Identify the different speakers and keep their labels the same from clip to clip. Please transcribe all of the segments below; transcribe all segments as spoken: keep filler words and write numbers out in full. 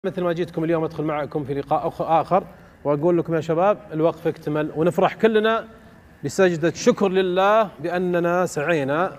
Speaker 1: مثل ما جيتكم اليوم ادخل معكم في لقاء آخر وأقول لكم يا شباب الوقف اكتمل، ونفرح كلنا بسجدة شكر لله بأننا سعينا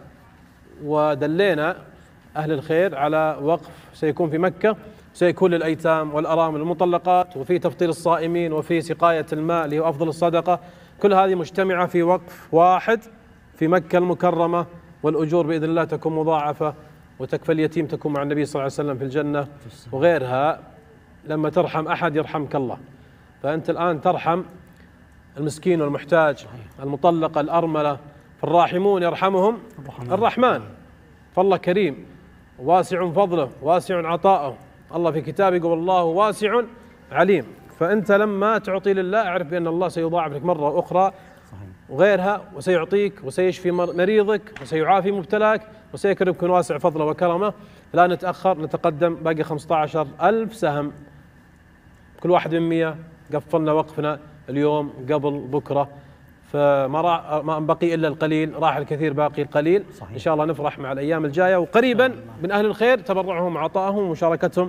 Speaker 1: ودلينا أهل الخير على وقف سيكون في مكة، سيكون للأيتام والأرامل المطلقات، وفي تفطير الصائمين، وفي سقاية الماء اللي هو أفضل الصدقة. كل هذه مجتمعة في وقف واحد في مكة المكرمة، والأجور بإذن الله تكون مضاعفة، وتكفى اليتيم تكون مع النبي صلى الله عليه وسلم في الجنة وغيرها. لما ترحم أحد يرحمك الله، فأنت الآن ترحم المسكين والمحتاج، المطلقة، الأرملة، فالراحمون يرحمهم الرحمن. فالله كريم واسع فضله واسع عطاؤه، الله في كتابه يقول الله واسع عليم. فأنت لما تعطي لله اعرف بأن الله سيضاعف لك مرة أخرى وغيرها، وسيعطيك وسيشفي مريضك وسيعافي مبتلاك وسيكرمك من واسع فضله وكرمه. لا نتأخر، نتقدم، باقي خمسة عشر ألف سهم، كل واحد من مية. قفلنا وقفنا اليوم قبل بكرة، فما راح ما بقي إلا القليل، راح الكثير باقي القليل. صحيح. إن شاء الله نفرح مع الأيام الجاية، وقريبا من أهل الخير تبرعهم وعطائهم ومشاركتهم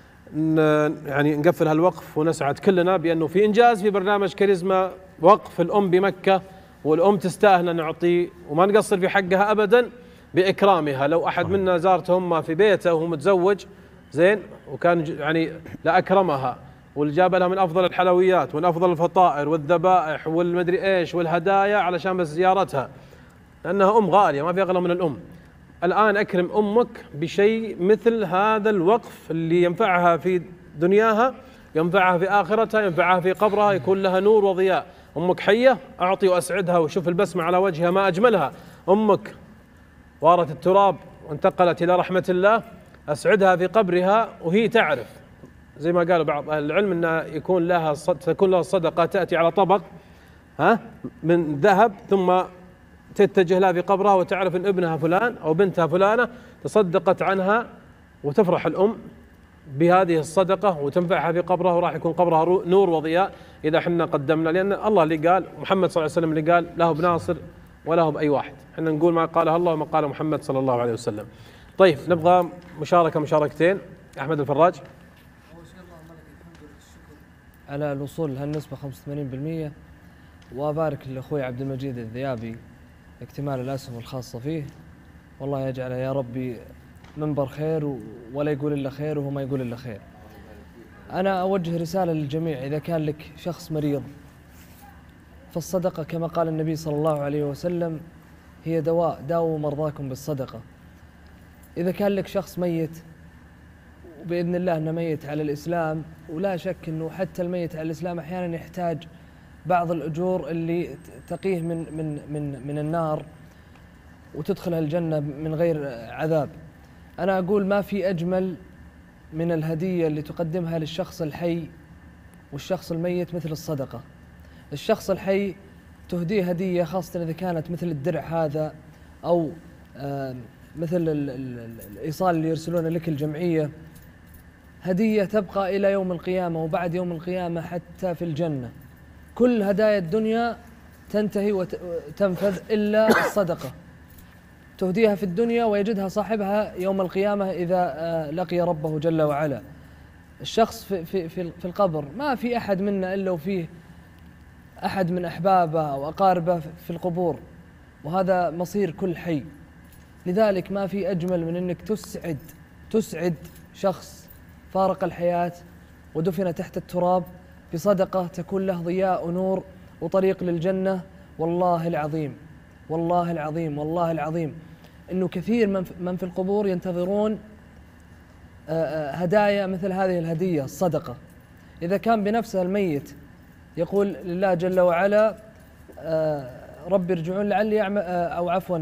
Speaker 1: يعني نقفل هالوقف ونسعد كلنا بأنه في إنجاز في برنامج كاريزما وقف الأم بمكة، والأم تستاهل أن نعطي وما نقصر في حقها أبدا بإكرامها. لو أحد منا زارته أمه في بيته وهو متزوج زين وكان يعني لأكرمها والجاب لها من أفضل الحلويات ومن أفضل الفطائر والذبائح والمدري إيش والهدايا علشان بس زيارتها، لأنها أم غالية ما في أغلى من الأم. الآن أكرم أمك بشيء مثل هذا الوقف اللي ينفعها في دنياها، ينفعها في آخرتها، ينفعها في قبرها، يكون لها نور وضياء. أمك حية أعطي وأسعدها وشوف البسمة على وجهها ما أجملها. أمك وارت التراب وانتقلت إلى رحمة الله، أسعدها في قبرها وهي تعرف، زي ما قالوا بعض أهل العلم، أن يكون لها تكون لها الصدقة تأتي على طبق ها من ذهب، ثم تتجه لها في قبرها وتعرف أن ابنها فلان أو بنتها فلانة تصدقت عنها، وتفرح الأم بهذه الصدقة وتنفعها في قبرها، وراح يكون قبرها نور وضياء إذا حنا قدمنا. لأن الله اللي قال، محمد صلى الله عليه وسلم اللي قال، لا هو بناصر ولا هو بأي واحد، حنا نقول ما قاله الله وما قاله محمد صلى الله عليه وسلم. طيب نبغى مشاركة مشاركتين. أحمد الفراج.
Speaker 2: على الوصول لهالنسبة خمسة وثمانين بالمئة، وأبارك لأخوي عبد المجيد الذيابي اكتمال الأسهم الخاصة فيه، والله يجعله يا ربي منبر خير ولا يقول إلا خير وهو ما يقول إلا خير. أنا أوجه رسالة للجميع، إذا كان لك شخص مريض فالصدقة كما قال النبي صلى الله عليه وسلم هي دواء، داووا مرضاكم بالصدقة. إذا كان لك شخص ميت وبإذن الله أنه ميت على الإسلام، ولا شك أنه حتى الميت على الإسلام أحيانا يحتاج بعض الأجور اللي تقيه من من من من النار وتدخلها الجنة من غير عذاب. أنا أقول ما في أجمل من الهدية اللي تقدمها للشخص الحي والشخص الميت مثل الصدقة. الشخص الحي تهديه هدية، خاصة إذا كانت مثل الدرع هذا أو آه مثل ال ال الإيصال اللي يرسلونه لك الجمعية، هدية تبقى إلى يوم القيامة وبعد يوم القيامة حتى في الجنة. كل هدايا الدنيا تنتهي وتنفذ إلا الصدقة، تهديها في الدنيا ويجدها صاحبها يوم القيامة إذا لقي ربه جل وعلا. الشخص في, في, في, في القبر ما في أحد منا إلا وفيه أحد من أحبابه أو أقاربه في القبور، وهذا مصير كل حي. لذلك ما في أجمل من أنك تسعد تسعد شخص فارق الحياة ودفن تحت التراب بصدقة تكون له ضياء ونور وطريق للجنة. والله العظيم والله العظيم والله العظيم أنه كثير من في القبور ينتظرون هدايا مثل هذه الهدية الصدقة. إذا كان بنفسه الميت يقول لله جل وعلا ربي ارجعون لعلي أعمل، أو عفوا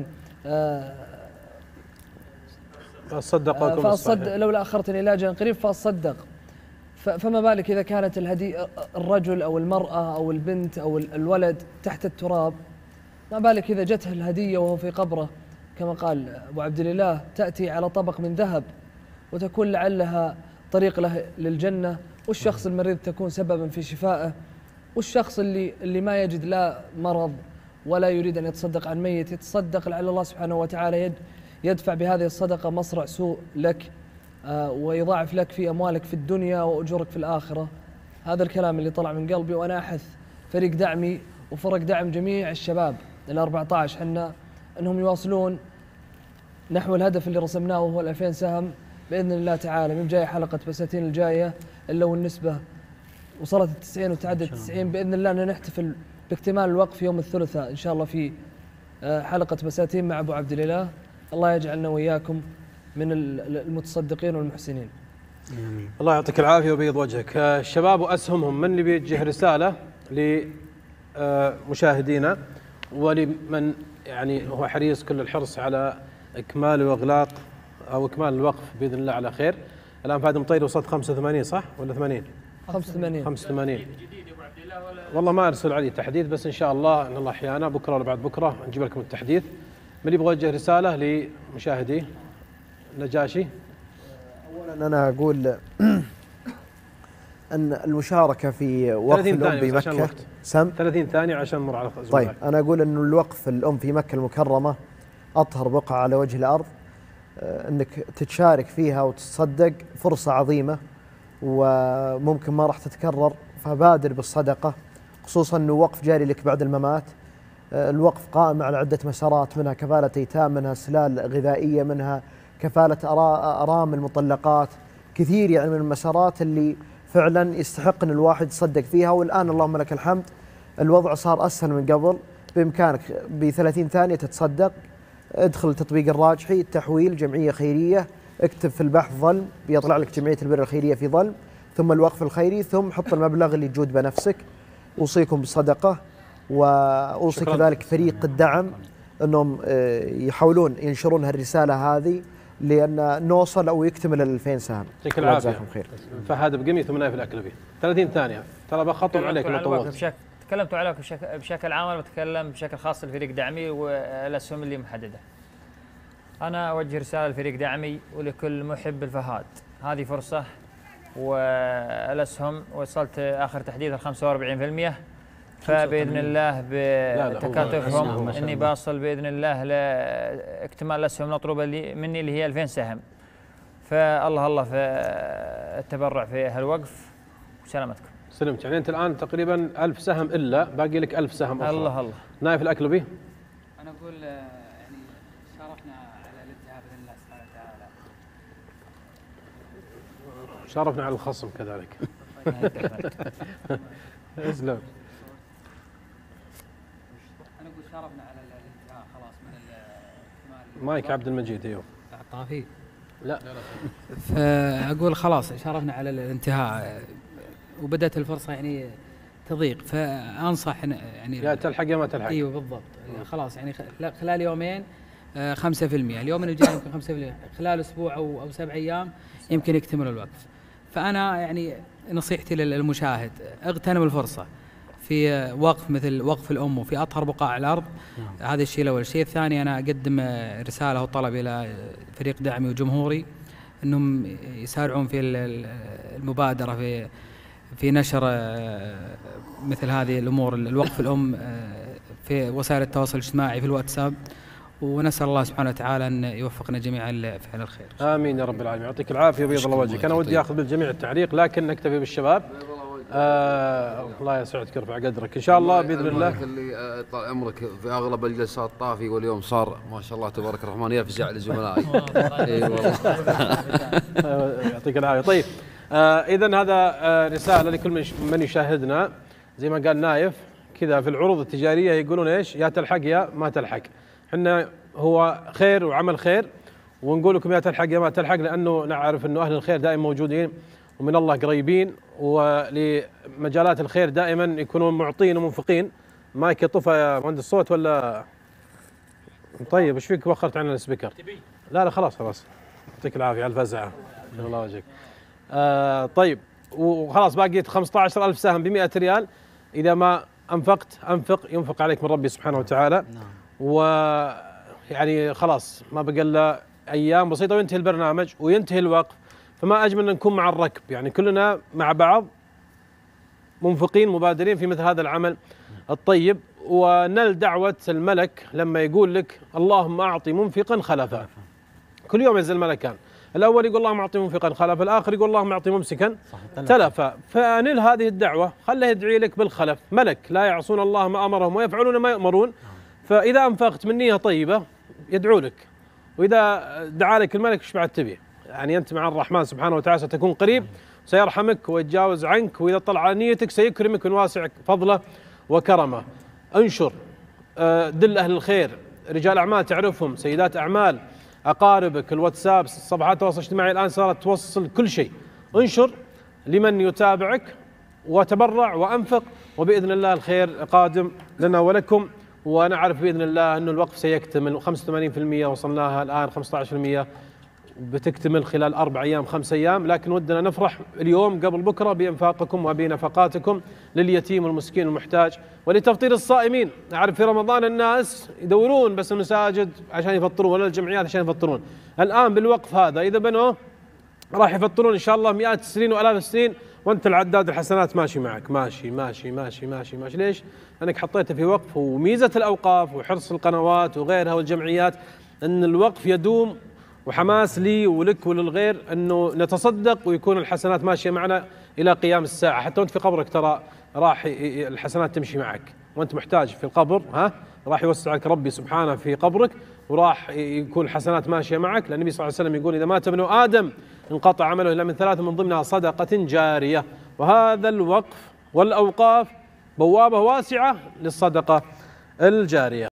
Speaker 1: فأصدق
Speaker 2: فأصدق لولا أخرتني إلى أجل قريب فأصدق. فما بالك إذا كانت الهدية الرجل أو المرأة أو البنت أو الولد تحت التراب، ما بالك إذا جته الهدية وهو في قبره، كما قال أبو عبد الله تأتي على طبق من ذهب وتكون لعلها طريق له للجنة، والشخص المريض تكون سببا في شفائه، والشخص اللي اللي ما يجد لا مرض ولا يريد أن يتصدق عن ميت يتصدق لعل الله سبحانه وتعالى يدفع بهذه الصدقة مصرع سوء لك ويضاعف لك في أموالك في الدنيا وأجورك في الآخرة. هذا الكلام اللي طلع من قلبي، وأنا أحث فريق دعمي وفرق دعم جميع الشباب ال أربعة عشر حنا أنهم يواصلون نحو الهدف اللي رسمناه وهو ألفين سهم بإذن الله تعالى. من جاي حلقة بساتين الجاية إلا والنسبة وصلت التسعين وتعدت التسعين بإذن الله أن نحتفل باكتمال الوقف يوم الثلاثاء إن شاء الله في حلقة بساتين مع أبو عبد الإله. الله يجعلنا وإياكم من المتصدقين والمحسنين.
Speaker 1: آمين. الله يعطيك العافية وبيض وجهك. الشباب وأسهمهم، من اللي بيوجه رسالة لمشاهدينا ولمن يعني هو حريص كل الحرص على إكمال وإغلاق أو إكمال الوقف بإذن الله على خير. الآن فهد مطير وصلت خمسة وثمانين صح ولا ثمانين؟
Speaker 2: خمسة وثمانين
Speaker 1: خمسة وثمانين. والله ما أرسل علي تحديث، بس إن شاء الله إن الله أحيانا بكرة ولا بعد بكرة نجيب لكم التحديث. من اللي يبغى يوجه رسالة لمشاهدي نجاشي؟
Speaker 3: أولا أنا أقول أن المشاركة في وقف الأم بمكة
Speaker 1: سم ثلاثين ثانية عشان نمر على الزملاء.
Speaker 3: طيب أنا أقول أن الوقف الأم في مكة المكرمة أطهر بقعة على وجه الأرض، أنك تتشارك فيها وتتصدق فرصة عظيمة وممكن ما راح تتكرر، فبادر بالصدقة، خصوصا أنه وقف جاري لك بعد الممات. الوقف قائم على عدة مسارات، منها كفالة أيتام، منها سلال غذائية، منها كفالة أرامل مطلقات، كثير يعني من المسارات اللي فعلا يستحق أن الواحد يصدق فيها. والآن اللهم لك الحمد الوضع صار أسهل من قبل، بإمكانك بثلاثين ثانية تتصدق. ادخل التطبيق الراجحي، التحويل، جمعية خيرية، اكتب في البحث ظلم بيطلع لك جمعية البر الخيرية في ظلم، ثم الوقف الخيري، ثم حط المبلغ اللي تجود بنفسك. أوصيكم بالصدقة، وأوصي كذلك فريق الدعم أنهم يحاولون ينشرون هالرسالة هذه لأن نوصل أو يكتمل الألفين سهم.
Speaker 1: يعطيك العافية. فهد بقمي ثم نايف الأكل به ثلاثين ثانية، ترى بخطب عليك لو طولت.
Speaker 4: تكلمتوا على بشكل, بشكل عام، وتكلم بشكل خاص لفريق دعمي والأسهم اللي محددة. أنا أوجه رسالة لفريق دعمي ولكل محب الفهاد، هذه فرصة، والأسهم وصلت آخر تحديث ال خمسة وأربعين بالمئة، فبإذن الله بتكاتفهم إني باصل بإذن الله لاكتمال الأسهم المطلوبة مني اللي هي ألفين سهم. فالله الله في التبرع في هالوقف وسلامتكم.
Speaker 1: سلمت. يعني أنت الآن تقريبا ألف سهم إلا باقي لك ألف سهم أخرى.
Speaker 4: الله الله.
Speaker 1: نايف الأكل به؟
Speaker 5: أنا أقول يعني شاركنا على الانتهاء بإذن الله سبحانه وتعالى.
Speaker 1: شاركنا على الخصم كذلك. اسلم.
Speaker 5: أنا أقول شاركنا على الانتهاء خلاص من الكمال.
Speaker 1: مايك عبد المجيد. ايوه.
Speaker 5: الطافي.
Speaker 1: لا.
Speaker 5: فأقول خلاص شاركنا على الانتهاء وبدأت الفرصة يعني تضيق، فأنصح يعني
Speaker 1: يا تلحق يا ما تلحق.
Speaker 5: ايوه بالضبط. خلاص يعني خلال يومين خمسة في المئة، اليوم الجاي يمكن خمسة في المئة، خلال أسبوع أو أو سبع أيام يمكن يكتمل الوقف. فأنا يعني نصيحتي للمشاهد اغتنم الفرصة في وقف مثل وقف الأم وفي أطهر بقاع الأرض. نعم. هذا الشيء الأول. الشيء الثاني أنا أقدم رسالة وطلب إلى فريق دعمي وجمهوري أنهم يسارعون في المبادرة في في نشر مثل هذه الأمور، الوقف الأم في وسائل التواصل الاجتماعي في الواتساب، ونسأل الله سبحانه وتعالى أن يوفقنا جميعا لفعل الخير.
Speaker 1: آمين يا رب العالمين. يعطيك العافية وبيض الله وجهك. أنا ودي أخذ بالجميع التعليق لكن نكتفي بالشباب. آه الله يسعدك يرفع قدرك إن شاء الله بإذن الله.
Speaker 6: اللي طال عمرك في أغلب الجلسات طافي، واليوم صار ما شاء الله تبارك الرحمن يفزع لزملائي. اي والله.
Speaker 1: يعطيك العافية. طيب آه إذا هذا آه رسالة لكل من يشاهدنا، زي ما قال نايف كذا في العروض التجارية يقولون إيش؟ يا تلحق يا ما تلحق. حنا هو خير وعمل خير، ونقول لكم يا تلحق يا ما تلحق، لأنه نعرف أنه أهل الخير دائما موجودين ومن الله قريبين، ولمجالات الخير دائما يكونون معطين ومنفقين. مايك يطفى يا مهندس الصوت ولا طيب؟ ايش فيك وخرت عن السبيكر؟ لا لا خلاص خلاص. يعطيك العافية على الفزعة. الله وجهك. آه طيب وخلاص باقي خمسة عشر ألف سهم ب مئة ريال. إذا ما أنفقت أنفق ينفق عليك من ربي سبحانه وتعالى. ويعني خلاص ما بقى إلا أيام بسيطة وينتهي البرنامج وينتهي الوقف، فما أجمل أن نكون مع الركب، يعني كلنا مع بعض منفقين مبادرين في مثل هذا العمل الطيب، ونل دعوة الملك لما يقول لك اللهم أعطي منفقا خلفا. كل يوم ينزل ملكان، الأول يقول اللهم أعطي منفقا خلف، الآخر يقول اللهم أعطي ممسكا تلفا. فأنل هذه الدعوة، خله يدعي لك بالخلف، ملك لا يعصون الله ما أمرهم ويفعلون ما يؤمرون. فإذا أنفقت من نية طيبة يدعو لك، وإذا دعا لك الملك ايش بعد تبي؟ يعني أنت مع الرحمن سبحانه وتعالى ستكون قريب، سيرحمك ويتجاوز عنك، وإذا طلع على نيتك سيكرمك ويواسع فضله وكرمه. انشر، دل أهل الخير، رجال أعمال تعرفهم، سيدات أعمال، أقاربك، الواتساب، صفحات التواصل الاجتماعي الآن صارت توصل كل شيء. انشر لمن يتابعك وتبرع وأنفق، وبإذن الله الخير قادم لنا ولكم. وأنا أعرف بإذن الله أنه الوقف سيكتمل، خمسة وثمانين بالمئة وصلناها الآن، خمسة عشر بالمئة بتكتمل خلال أربع أيام خمس أيام. لكن ودنا نفرح اليوم قبل بكرة بإنفاقكم وبنفقاتكم لليتيم والمسكين والمحتاج ولتفطير الصائمين. أعرف في رمضان الناس يدورون بس المساجد عشان يفطرون ولا الجمعيات عشان يفطرون. الآن بالوقف هذا إذا بنوه راح يفطرون إن شاء الله مئات السنين وآلاف السنين، وأنت العداد الحسنات ماشي معك، ماشي ماشي ماشي ماشي ماشي. ليش؟ لأنك حطيته في وقف. وميزة الأوقاف وحرص القنوات وغيرها والجمعيات أن الوقف يدوم، وحماس لي ولك وللغير أنه نتصدق ويكون الحسنات ماشية معنا إلى قيام الساعة. حتى وأنت في قبرك ترى راح الحسنات تمشي معك، وأنت محتاج في القبر ها راح يوسعك ربي سبحانه في قبرك، وراح يكون الحسنات ماشية معك. لأن النبي صلى الله عليه وسلم يقول إذا مات ابن آدم انقطع عمله إلا من ثلاث، من ضمنها صدقة جارية. وهذا الوقف والأوقاف بوابة واسعة للصدقة الجارية.